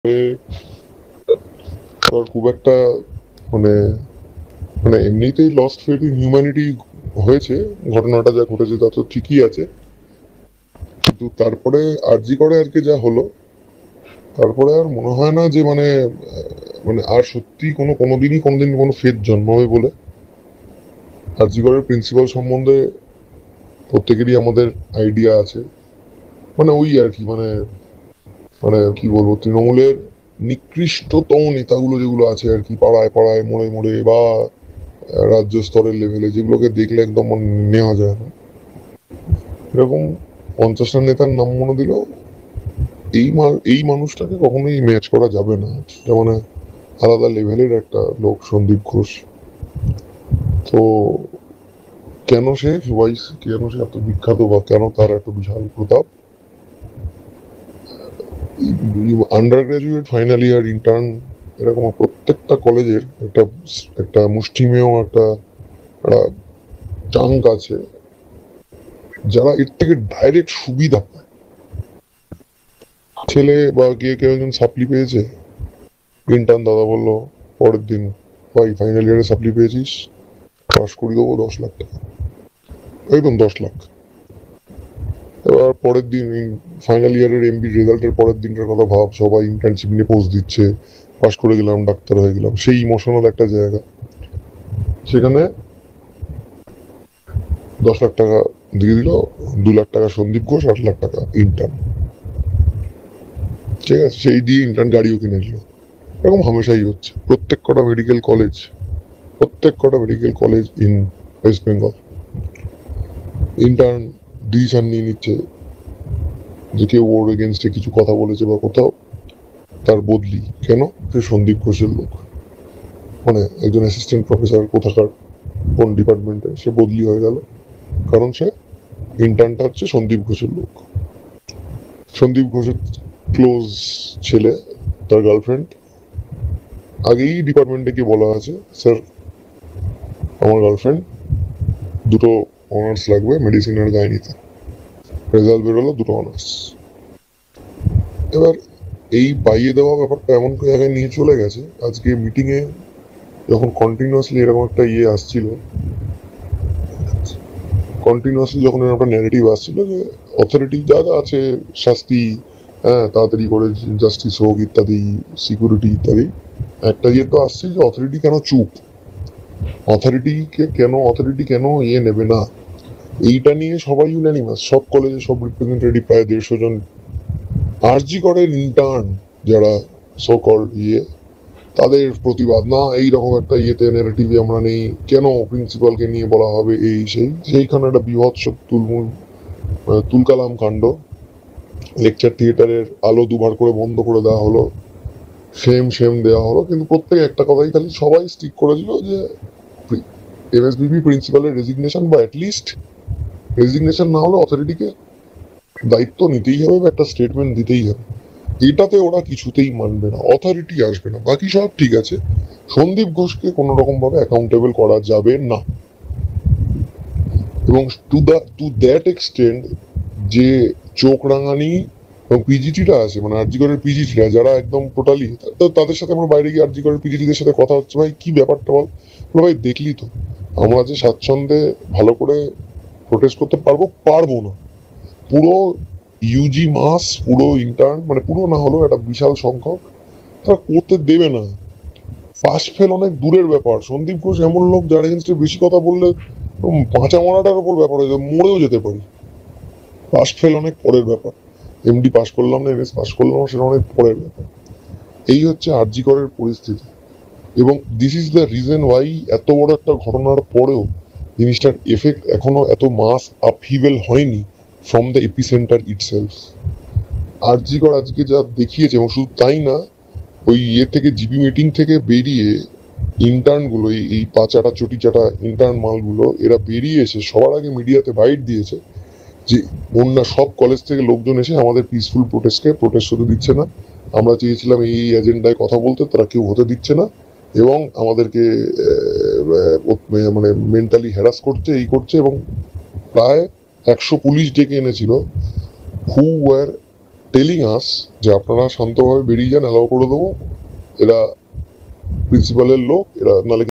খুব একটা মানে মানে এমনিতেই লস্ট ফেথ ইন হিউম্যানিটি হয়েছে, ঘটনাটা যা ঘটেছে তা তো ঠিকই আছে, কিন্তু তারপরে আরজি করে আর কি যা হলো, তারপরে আর মনে হয় না যে মানে আর সত্যি কোনোদিন কোনো ফেথ জন্মাবে বলে। আরজি করের প্রিন্সিপাল সম্বন্ধে প্রত্যেকেরই আমাদের আইডিয়া আছে, মানে ওই আর কি মানে মানে কি বলবো, তৃণমূলের নিকৃষ্টতম নেতাগুলো যেগুলো আছে আর কি, পাড়ায় পাড়ায় মোড়ে মোড়ে বা রাজ্য স্তরের লেভেলে, যেগুলোকে দেখলে একদম নেওয়া যায় না, এরকম 50টা নেতার নাম মনে দিলেও এই মানুষটাকে কখনোই ম্যাচ করা যাবে না। যেমন আলাদা লেভেলের একটা লোক সন্দীপ ঘোষ। তো কেন সে এত বিখ্যাত বা কেন তার এত বিশাল প্রতাপ? Undergraduate, final year, intern, এরকম প্রত্যেকটা কলেজের একটা একটা মুষ্টিমেয় একটা চাঙ্ক আছে যারা এর থেকে ডাইরেক্ট সুবিধা পায়। ছেলে বা কেউ একজন সাপ্লি পেয়েছে, ইন্টার্ন দাদা বললো পরের দিন, ভাই ফাইনাল ইয়ারে সাপ্লি পেয়েছিস, পাস করিয়ে দেবো 10 লাখ টাকা, একদম 10 লাখ। এবার পরের দিন ফাইনাল ইয়ারের এমবি রেজাল্টের পরের দিনটার কথা ভাব, সবাই ইন্টার্নশিপ নিয়ে পোস্ট দিচ্ছে, পাস করে গেলাম, ডাক্তার হয়ে গেলাম, সেই ইমোশনাল একটা জায়গা। সেখানে 10 লাখ টাকা দিয়ে দিল, 2 লাখ টাকা সন্দীপ ঘোষ, 8 লাখ টাকা ইন্টার্ন। ঠিক আছে, সেই দিয়ে ইন্টার্ন গাড়িও কিনে দিল। এরকম হামেশাই হচ্ছে প্রত্যেক কটা medical college in West Bengal. Intern decision নিয়ে নিচ্ছে যে কেউ ওর এগেনস্টে কিছু কথা বলেছে বা কোথাও, তার বদলি। কেন? সে সন্দীপ ঘোষের লোক, মানে একজন অ্যাসিস্ট্যান্ট প্রফেসর কোথাকার কোন ডিপার্টমেন্টে, সে বদলি হয়ে গেল কারণ সে ইন্টার্নটা হচ্ছে সন্দীপ ঘোষের লোক। সন্দীপ ঘোষের ক্লোজ ছেলে, তার গার্লফ্রেন্ড আগেই ডিপার্টমেন্টে গিয়ে বলা আছে, স্যার আমার গার্লফ্রেন্ড দুটো অনার্স লাগবে মেডিসিন আর গাইনিতে। রেজাল্ট বেরোলো 2টো অনার্স। এবার এই পাইয়ে দেওয়া ব্যাপারটা এমন জায়গায় নিয়ে চলে গেছে, আজকে মিটিংয়ে যখন কন্টিনিউয়াসলি এরকম একটা আসছিল, যখন একটা ন্যারেটিভ আসছিল যে অথরিটি যা যা আছে, শাস্তি, হ্যাঁ তাড়াতাড়ি করে জাস্টিস হোক ইত্যাদি, সিকিউরিটি ইত্যাদি, একটা তো আসছে যে অথরিটি কেন চুপ, অথরিটি কেন নেবে না, এইটা নিয়ে সবাই ইউনানিমাস, সব কলেজে সব রিপ্রেজেন্টেটিভ প্রায় 150 জন। আরজি করের ইন্টার্ন যারা সো কল তাদের প্রতিবাদ, না এইরকম একটা ন্যারেটিভে আমরা নেই, কেন প্রিন্সিপালকে নিয়ে বলা হবে সেইখানে একটা বীভৎস তুলকালাম কাণ্ড। লেকচার থিয়েটারের আলো দুবার করে বন্ধ করে দেওয়া হলো, সেম দেওয়া হলো, কিন্তু প্রত্যেকে একটা কথাই খালি সবাই স্টিক করেছিল যে এমএসবিবি প্রিন্সিপালের রেজিগনেশন, বা অ্যাটলিস্ট রেজিগনেশন না হলে অথরিটিকে দায়িত্ব নিতেই হবে বা একটা স্টেটমেন্ট দিতেই হবে। এটাতে ওরা কিছুতেই মানবে না, অথরিটি আসবে না, বাকি সব ঠিক আছে, সন্দীপ ঘোষকে কোনো রকম ভাবে অ্যাকাউন্টেবল করা যাবে না। এবং টু দ্যাট এক্সটেন্ট যে চোখ রাঙানি এবং পিজিটিটা আছে, মানে আরজিকরের পিজিটিরা যারা একদম টোটালি, তাদের সাথে আমরা বাইরে গিয়ে আরজিকরের পিজিটিদের সাথে কথা হচ্ছে, ভাই কি ব্যাপারটা বল, ভাই দেখলি তো আমরা যে স্বাচ্ছন্দ্যে ভালো করে প্রোটেস্ট করতে পারবো না, পুরো ইউজি মাস, পুরো ইন্টার্ন, মানে পুরো না হলেও একটা বিশাল সংখ্যক তারা করতে দেবে না। পাস ফেল অনেক দূরের ব্যাপার, সন্দীপ ঘোষ এমন লোক যার এগেন্স্টে বেশি কথা বললে বাঁচা মরাটার উপর ব্যাপার হয়ে যাবে, মরেও যেতে পারি। পাস ফেল অনেক পরের ব্যাপার, এমডি পাস করলাম না, এমএস পাস করলাম না, সেটা অনেক পরের ব্যাপার। এই হচ্ছে আরজি করের পরিস্থিতি, এবং this is the reason why এত বড় একটা ঘটনার পরেও জিনিসটার এফেক্ট এখনো এত মাস আপহিভেল হয়নি from the epicentre itself. RG Kar আজকে যা দেখিয়েছে, এবং শুধু তাই না, ওই থেকে জিবি মিটিং থেকে বেরিয়ে ইন্টার্ন গুলো, এই পাচাটা চটি চাটা ইন্টার্ন মালগুলো, এরা বেরিয়ে এসে সবার আগে মিডিয়াতে বাইট দিয়েছে যে অন্য সব কলেজ থেকে লোকজন এসে আমাদের পিসফুল প্রোটেস্ট হতে দিচ্ছে না, আমরা চেয়েছিলাম এই এজেন্ডায় কথা বলতে, তারা কেউ হতে দিচ্ছে না, এবং আমাদেরকে মানে মেন্টালি হ্যারাস করছে, এই করছে, এবং প্রায় 100 পুলিশ ডেকে এনেছিল, হু ওয়ার টেলিং আস যে আপনারা শান্তভাবে বেরিয়ে যান, অ্যালাউ করে দেবো, এরা প্রিন্সিপালের লোক, এরা নাহলে